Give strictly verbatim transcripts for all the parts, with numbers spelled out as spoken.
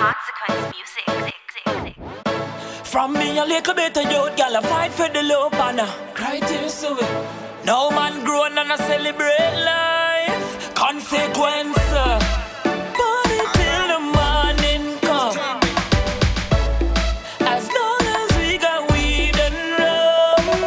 Consequence music. From me a little bit of youth, girl, I fight for the love and I cry tears away. Now man grown and I celebrate life. Consequence. Party till the morning come. As long as we got weed and rum.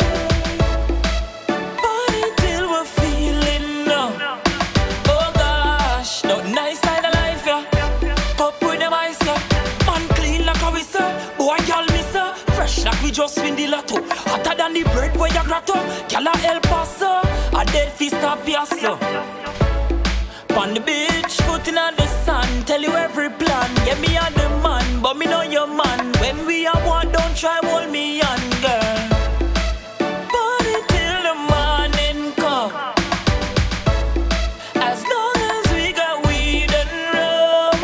Party till we're feeling numb. Oh gosh, no nice side of life, yeah. Cup with them ice, yeah. Man clean like a whistle. Boy, y'all miss her. Fresh like we just win the lotto. Hotter than the bread where you grotto. Y'all a El Paso. A dead fist of Piasso. On the beach, foot in the sun. Tell you every plan. Yeah, me and the man, but me know your man. When we are one, don't try hold me on, girl. Party till the morning come. As long as we got weed and rum.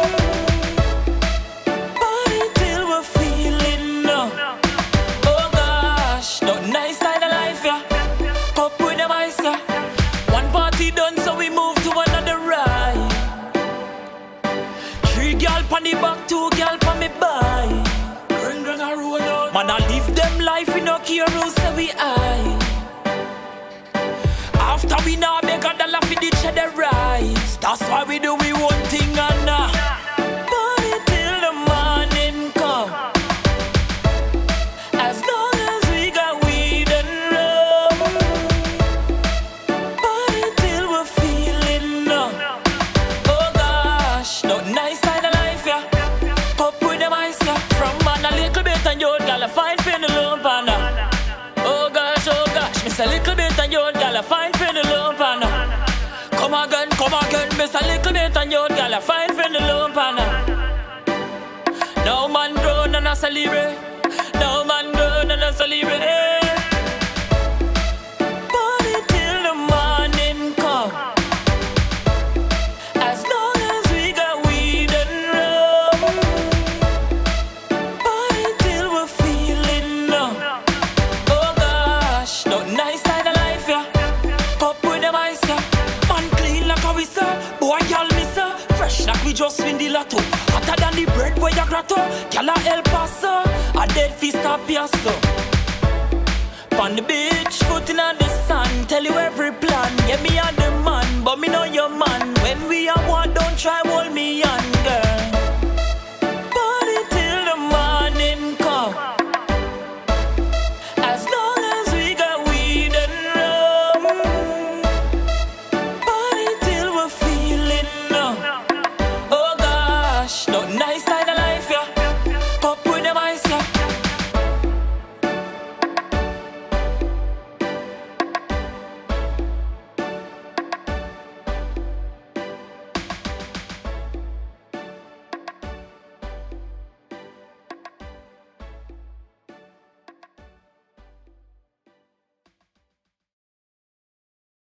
Party till we're feeling numb. Oh gosh, no nice side of life, yeah. Cup with them ice, yeah. One party done, so we move to another ride. Three gal pon the back, two gal pon me by. Ring ring a roll out. Man, I live them life, we no care who say we high. After we now make a dollar for the cheddar rice. That's why we do we one thing and uh, party till the morning come. As long as we got weed and rum. Party till we're feeling numb. Oh gosh, no nice side of life, yeah. Cup with them ice, yeah. From man a little bit and you gal a fine for the lump and uh, oh gosh, oh gosh, miss a little bit and you gal a fine for the lump and uh, come again, come again, miss a little bit and you gal a fine for the lump and uh, now man grown and I celebrate. Now man grown and I celebrate. Party till the morning come. As long as we got weed and rum. Party till we're feeling numb. Oh gosh, no nice side of life, yeah. Cup with them ice, yeah. Man clean like a whistle. Boy, y'all miss her. Fresh like we just win the lotto. Hotter than the bread where you grotto. Y'all a El Paso. A dead fist of Piasso. On the beach.